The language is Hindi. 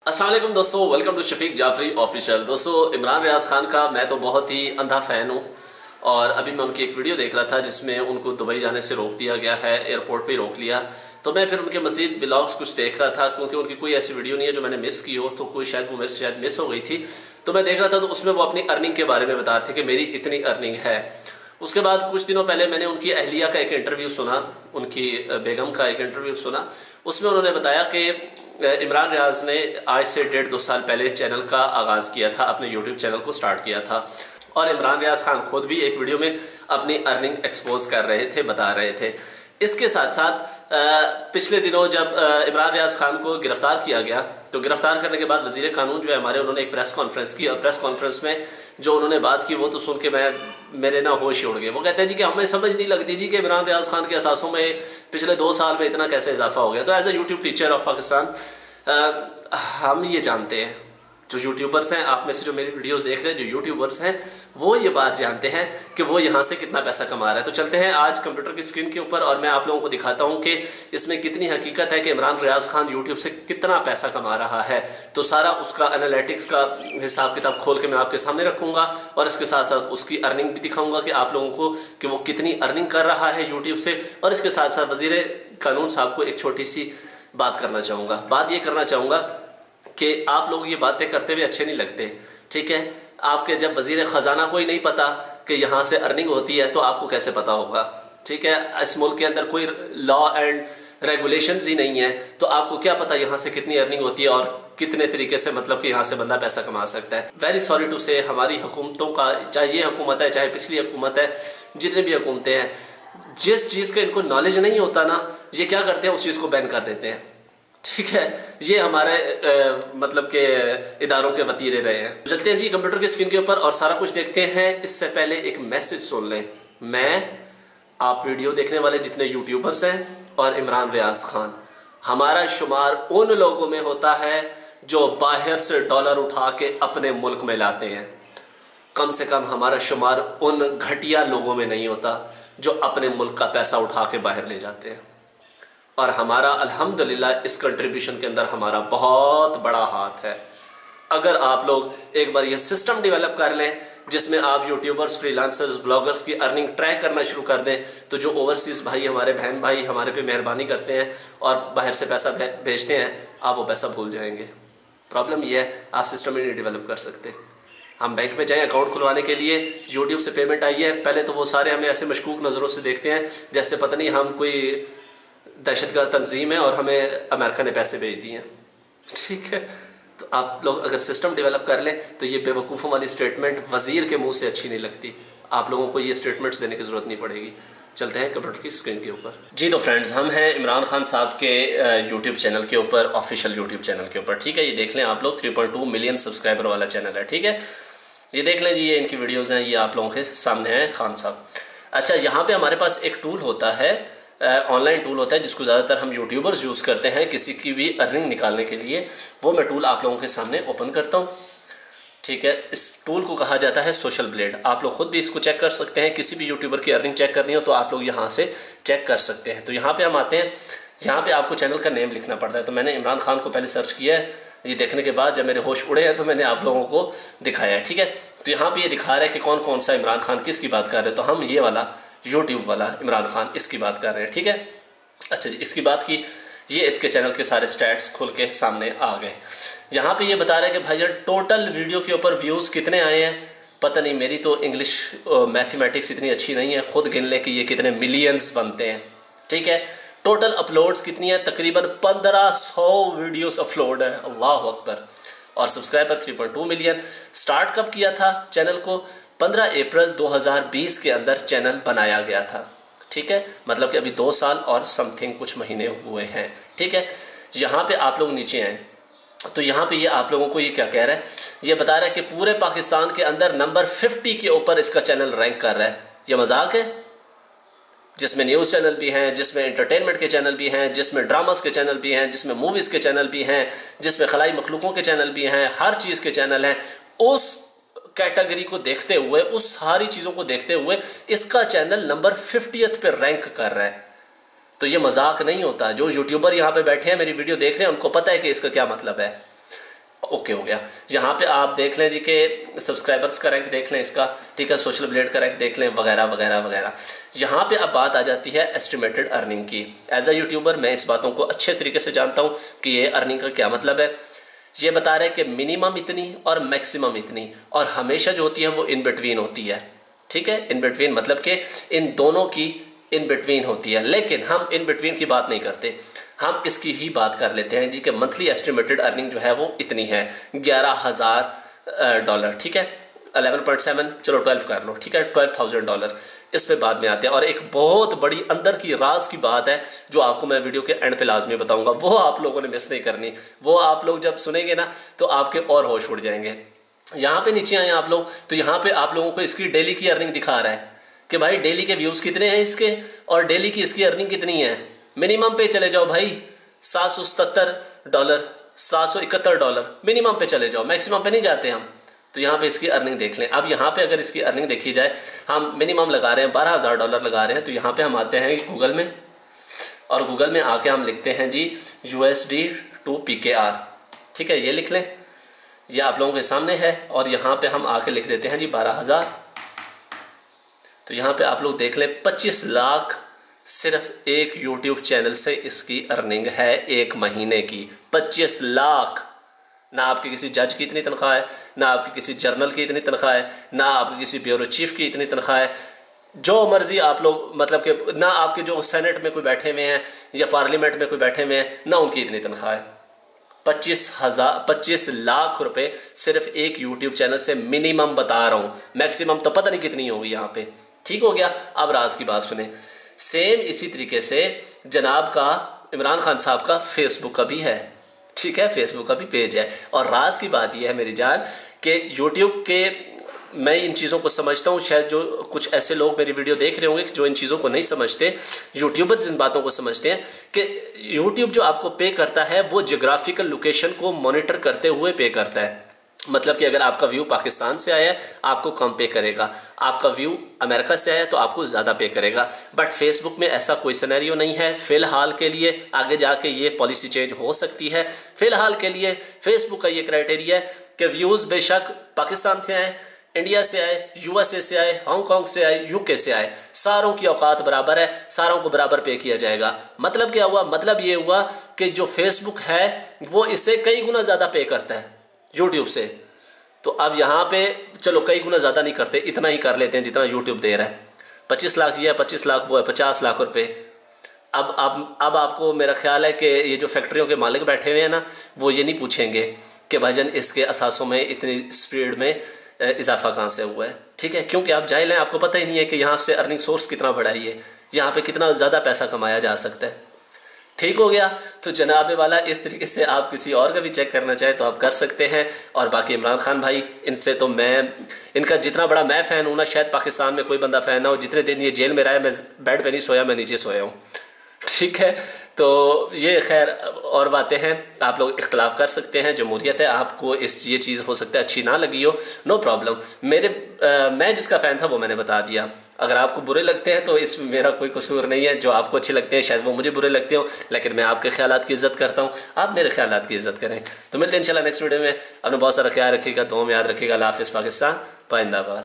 अस्सलाम वालेकुम दोस्तों, welcome to Shafiq Jafri official. दोस्तों, इमरान रियाज खान का मैं तो बहुत ही अंधा फ़ैन हूँ और अभी मैं उनकी एक वीडियो देख रहा था जिसमें उनको दुबई जाने से रोक दिया गया है, एयरपोर्ट पे ही रोक लिया। तो मैं फिर उनके मज़ीद व्लॉग्स कुछ देख रहा था क्योंकि उनकी कोई ऐसी वीडियो नहीं है जो मैंने मिस की हो, तो कोई शायद वो मेरे से शायद मिस हो गई थी। तो मैं देख रहा था तो उसमें वो अपनी अर्निंग के बारे में बता रहे थे कि मेरी इतनी अर्निंग है। उसके बाद कुछ दिनों पहले मैंने उनकी अहलिया का एक इंटरव्यू सुना, उनकी बेगम का एक इंटरव्यू सुना। उसमें उन्होंने बताया कि इमरान रियाज ने आज से 1.5-2 साल पहले चैनल का आगाज़ किया था, अपने यूट्यूब चैनल को स्टार्ट किया था। और इमरान रियाज खान खुद भी एक वीडियो में अपनी अर्निंग एक्सपोज कर रहे थे, बता रहे थे। इसके साथ साथ पिछले दिनों जब इमरान रियाज खान को गिरफ्तार किया गया, तो गिरफ्तार करने के बाद वजीर कानून जो है हमारे, उन्होंने एक प्रेस कॉन्फ्रेंस की और प्रेस कॉन्फ्रेंस में जो उन्होंने बात की वो तो सुन के मेरे ना होश ही उड़ गए। वो कहते हैं जी कि हमें समझ नहीं लगती जी कि इमरान रियाज खान के असासों में पिछले 2 साल में इतना कैसे इजाफा हो गया। तो as a YouTube teacher of Pakistan हम ये जानते हैं, जो यूट्यूबर्स हैं, आप में से जो मेरी वीडियोस देख रहे हैं, जो यूट्यूबर्स हैं, वो ये बात जानते हैं कि वो यहाँ से कितना पैसा कमा रहा है। तो चलते हैं आज कंप्यूटर की स्क्रीन के ऊपर और मैं आप लोगों को दिखाता हूँ कि इसमें कितनी हकीकत है कि इमरान रियाज खान यूट्यूब से कितना पैसा कमा रहा है। तो सारा उसका एनालिटिक्स का हिसाब किताब खोल के मैं आपके सामने रखूँगा और इसके साथ साथ उसकी अर्निंग भी दिखाऊँगा कि आप लोगों को कि वो कितनी अर्निंग कर रहा है यूट्यूब से। और इसके साथ साथ वज़ीर कानून साहब को एक छोटी सी बात करना चाहूँगा। बात ये करना चाहूँगा कि आप लोग ये बातें करते हुए अच्छे नहीं लगते, ठीक है। आपके जब वज़ीर ख़जाना को ही नहीं पता कि यहाँ से अर्निंग होती है तो आपको कैसे पता होगा, ठीक है। इस मुल्क के अंदर कोई लॉ एंड रेगुलेशंस ही नहीं है तो आपको क्या पता यहाँ से कितनी अर्निंग होती है और कितने तरीके से मतलब कि यहाँ से बंदा पैसा कमा सकता है। वेरी सॉरी टू से, हमारी हुकूमतों का, चाहे ये हुकूमत है चाहे पिछली हुकूमत है, जितने भी हुकूमतें हैं, जिस चीज़ का इनको नॉलेज नहीं होता ना, ये क्या करते हैं उस चीज़ को बैन कर देते हैं, ठीक है। ये हमारे मतलब के इदारों के वतीरे रहे हैं। चलते हैं जी कंप्यूटर की स्क्रीन के ऊपर और सारा कुछ देखते हैं। इससे पहले एक मैसेज सुन लें। मैं, आप वीडियो देखने वाले जितने यूट्यूबर्स हैं और इमरान रियाज खान, हमारा शुमार उन लोगों में होता है जो बाहर से डॉलर उठा के अपने मुल्क में लाते हैं। कम से कम हमारा शुमार उन घटिया लोगों में नहीं होता जो अपने मुल्क का पैसा उठा के बाहर ले जाते हैं। और हमारा अल्हम्दुलिल्लाह इस कंट्रीब्यूशन के अंदर हमारा बहुत बड़ा हाथ है। अगर आप लोग एक बार ये सिस्टम डेवलप कर लें जिसमें आप यूट्यूबर्स, फ्रीलांसर्स, ब्लॉगर्स की अर्निंग ट्रैक करना शुरू कर दें, तो जो ओवरसीज़ भाई, हमारे बहन भाई हमारे पे मेहरबानी करते हैं और बाहर से पैसा भेजते हैं, आप वो पैसा भूल जाएंगे। प्रॉब्लम ये है, आप सिस्टम ही नहीं डेवलप कर सकते। हम बैंक में जाएं अकाउंट खुलवाने के लिए, यूट्यूब से पेमेंट आई है, पहले तो वो सारे हमें ऐसे मशकूक नज़रों से देखते हैं जैसे पता नहीं हम कोई दहशतगर्द तंजीम है और हमें अमेरिका ने पैसे भेज दिए हैं, ठीक है। तो आप लोग अगर सिस्टम डेवलप कर लें तो ये बेवकूफ़ों वाली स्टेटमेंट वज़ीर के मुंह से अच्छी नहीं लगती। आप लोगों को ये स्टेटमेंट्स देने की ज़रूरत नहीं पड़ेगी। चलते हैं कंप्यूटर की स्क्रीन के ऊपर जी। तो फ्रेंड्स, हम हैं इमरान खान साहब के यूट्यूब चैनल के ऊपर, ऑफिशियल यूट्यूब चैनल के ऊपर, ठीक है। ये देख लें आप लोग, 3.2 मिलियन सब्सक्राइबर वाला चैनल है, ठीक है। ये देख लें जी, ये इनकी वीडियोज़ हैं, ये आप लोगों के सामने हैं खान साहब। अच्छा, यहाँ पर हमारे पास एक टूल होता है, ऑनलाइन टूल होता है जिसको ज़्यादातर हम यूट्यूबर्स यूज़ करते हैं किसी की भी अर्निंग निकालने के लिए। वो मैं टूल आप लोगों के सामने ओपन करता हूँ, ठीक है। इस टूल को कहा जाता है सोशल ब्लेड। आप लोग खुद भी इसको चेक कर सकते हैं। किसी भी यूट्यूबर की अर्निंग चेक करनी हो तो आप लोग यहाँ से चेक कर सकते हैं। तो यहाँ पे हम आते हैं, यहाँ पे आपको चैनल का नेम लिखना पड़ता है। तो मैंने इमरान खान को पहले सर्च किया है। ये देखने के बाद जब मेरे होश उड़े हैं तो मैंने आप लोगों को दिखाया है, ठीक है। तो यहाँ पर ये दिखा रहा है कि कौन कौन सा इमरान खान किसकी बात कर रहे हैं। तो हम ये वाला यूट्यूब वाला इमरान खान, इसकी बात कर रहे हैं, ठीक है। अच्छा जी, इसकी बात की, ये इसके चैनल के सारे स्टैट्स खुल के सामने आ गए। यहाँ पे ये बता रहे हैं कि भाईजान टोटल वीडियो के ऊपर व्यूज़ कितने आए हैं। पता नहीं, मेरी तो इंग्लिश मैथमेटिक्स इतनी अच्छी नहीं है, खुद गिन लें कि ये कितने मिलियंस बनते हैं, ठीक है। टोटल अपलोड्स कितनी है, तकरीबन 1500 वीडियोस अपलोड है, अल्लाह अकबर। और सब्सक्राइबर 3.2 मिलियन। स्टार्ट कब किया था चैनल को? 15 अप्रैल 2020 के अंदर चैनल बनाया गया था, ठीक है। मतलब कि अभी 2 साल और समथिंग कुछ महीने हुए हैं, ठीक है। यहाँ पे आप लोग नीचे आए तो यहाँ पे ये आप लोगों को ये क्या कह रहा है, ये बता रहा है कि पूरे पाकिस्तान के अंदर नंबर 50 के ऊपर इसका चैनल रैंक कर रहा है। ये मजाक है? जिसमें न्यूज़ चैनल भी हैं, जिसमें एंटरटेनमेंट के चैनल भी हैं, जिसमें ड्रामास के चैनल भी हैं, जिसमें मूवीज़ के चैनल भी हैं, जिसमें खलाई मखलूकों के चैनल भी हैं, हर चीज़ के चैनल हैं। उस कैटेगरी को देखते हुए, उस सारी चीज़ों को देखते हुए इसका चैनल नंबर 50th पे रैंक कर रहा है। तो ये मजाक नहीं होता। जो यूट्यूबर यहाँ पे बैठे हैं, मेरी वीडियो देख रहे हैं, उनको पता है कि इसका क्या मतलब है। ओके हो गया। यहाँ पे आप देख लें जी कि सब्सक्राइबर्स का रैंक देख लें इसका, ठीक है, सोशल ब्लेड का रैंक देख लें, वगैरह वगैरह वगैरह। यहाँ पे अब बात आ जाती है एस्टिमेटेड अर्निंग की। एज अ यूट्यूबर मैं इस बातों को अच्छे तरीके से जानता हूँ कि ये अर्निंग का क्या मतलब है। ये बता रहे हैं कि मिनिमम इतनी और मैक्सिमम इतनी, और हमेशा जो होती है वो इन बिटवीन होती है, ठीक है। इन बिटवीन मतलब कि इन दोनों की इन बिटवीन होती है, लेकिन हम इन बिटवीन की बात नहीं करते, हम इसकी ही बात कर लेते हैं जी कि मंथली एस्टिमेटेड अर्निंग जो है वो इतनी है, $11,000, ठीक है। 11.7 चलो 12 कर लो, ठीक है, $12,000। इस पे बाद में आते हैं। और एक बहुत बड़ी अंदर की राज की बात है जो आपको मैं वीडियो के एंड पे लाजमी बताऊंगा, वो आप लोगों ने मिस नहीं करनी। वो आप लोग जब सुनेंगे ना तो आपके और होश उड़ जाएंगे। यहाँ पे नीचे आए आप लोग, तो यहाँ पे आप लोगों को इसकी डेली की अर्निंग दिखा रहा है कि भाई डेली के व्यूज कितने हैं इसके और डेली की इसकी अर्निंग कितनी है। मिनिमम पे चले जाओ भाई, $777, $771 मिनिमम पे चले जाओ, मैक्सिमम पे नहीं जाते हम। तो यहाँ पे इसकी अर्निंग देख लें। अब यहाँ पे अगर इसकी अर्निंग देखी जाए, हम मिनिमम लगा रहे हैं $12,000 लगा रहे हैं, तो यहाँ पे हम आते हैं गूगल में, और गूगल में आके हम लिखते हैं जी USD to PKR, ठीक है, ये लिख लें, ये आप लोगों के सामने है। और यहाँ पे हम आके लिख देते हैं जी 12,000। तो यहाँ पे आप लोग देख लें 25 लाख सिर्फ एक YouTube चैनल से इसकी अर्निंग है एक महीने की। 25 लाख। ना आपके किसी जज की इतनी तनख्वाह है, ना आपकी किसी जर्नल की इतनी तनख्वाह है, ना आपके किसी ब्यूरो चीफ की इतनी तनख्वाह है। जो मर्जी आप लोग, मतलब कि ना आपके जो सेनेट में कोई बैठे हुए हैं या पार्लियामेंट में कोई बैठे हुए हैं, ना उनकी इतनी तनख्वाह है। 25 लाख रुपए सिर्फ एक यूट्यूब चैनल से मिनिमम बता रहा हूँ, मैक्सिमम तो पता नहीं कितनी होगी यहाँ पे, ठीक हो गया। अब राज की बात सुने। सेम इसी तरीके से जनाब का इमरान खान साहब का फेसबुक का भी है, ठीक है, फेसबुक का भी पेज है। और राज की बात यह है मेरी जान कि यूट्यूब के, मैं इन चीज़ों को समझता हूँ, शायद जो कुछ ऐसे लोग मेरी वीडियो देख रहे होंगे जो इन चीज़ों को नहीं समझते, यूट्यूबर्स इन बातों को समझते हैं कि यूट्यूब जो आपको पे करता है वो जियोग्राफिकल लोकेशन को मॉनिटर करते हुए पे करता है। मतलब कि अगर आपका व्यू पाकिस्तान से आया है आपको कम पे करेगा, आपका व्यू अमेरिका से आया है तो आपको ज़्यादा पे करेगा। बट फेसबुक में ऐसा कोई सिनेरियो नहीं है फ़िलहाल के लिए, आगे जाके ये पॉलिसी चेंज हो सकती है। फ़िलहाल के लिए फेसबुक का ये क्राइटेरिया है कि व्यूज़ बेशक पाकिस्तान से आए, इंडिया से आए, USA से आए, हांगकॉन्ग से आए, UK से आए, सारों की औकात बराबर है, सारों को बराबर पे किया जाएगा। मतलब क्या हुआ? मतलब ये हुआ कि जो फेसबुक है वो इसे कई गुना ज़्यादा पे करता है यूट्यूब से। तो अब यहाँ पे चलो कई गुना ज़्यादा नहीं करते, इतना ही कर लेते हैं जितना यूट्यूब दे रहा है। 25 लाख ये है, 25 लाख वो है, 50 लाख रुपए। अब आपको मेरा ख्याल है कि ये जो फैक्ट्रियों के मालिक बैठे हुए हैं ना, वो ये नहीं पूछेंगे कि भाईजान इसके असासों में इतनी स्पीड में इजाफा कहाँ से हुआ है, ठीक है, क्योंकि आप जाहिल हैं, आपको पता ही नहीं है कि यहाँ से अर्निंग सोर्स कितना बड़ा है, ये यहाँ पे कितना ज़्यादा पैसा कमाया जा सकता है। ठीक हो गया। तो जनाब वाला इस तरीके से आप किसी और का भी चेक करना चाहें तो आप कर सकते हैं। और बाकी इमरान खान भाई, इनसे तो मैं, इनका जितना बड़ा मैं फ़ैन हूँ ना, शायद पाकिस्तान में कोई बंदा फ़ैन ना हो। जितने दिन ये जेल में रहा है मैं बेड पे नहीं सोया, मैं नीचे सोया हूँ, ठीक है। तो ये खैर और बातें हैं, आप लोग इख्तलाफ कर सकते हैं, जमहूरियत है, आपको ये चीज़ हो सकता है अच्छी ना लगी हो, नो प्रॉब्लम। मैं जिसका फ़ैन था वो मैंने बता दिया। अगर आपको बुरे लगते हैं तो इसमें मेरा कोई कसूर नहीं है, जो आपको अच्छे लगते हैं शायद वो मुझे बुरे लगते हो, लेकिन मैं आपके ख्यालात की इज़्ज़त करता हूँ, आप मेरे ख्यालात की इज़्ज़त करें। तो मिलते हैं इंशाल्लाह नेक्स्ट वीडियो में। अपना बहुत सारा ख्याल रखिएगा, दुआ में याद रखिएगा। अल्लाह हाफ़िज़। पाकिस्तान जिंदाबाद।